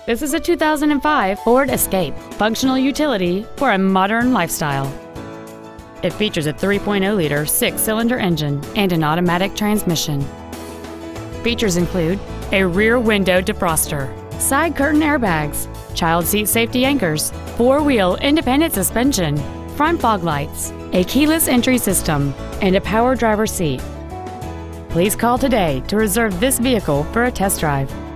This is a 2005 Ford Escape, functional utility for a modern lifestyle. It features a 3.0-liter six-cylinder engine and an automatic transmission. Features include a rear window defroster, side curtain airbags, child seat safety anchors, four-wheel independent suspension, front fog lights, a keyless entry system, and a power driver's seat. Please call today to reserve this vehicle for a test drive.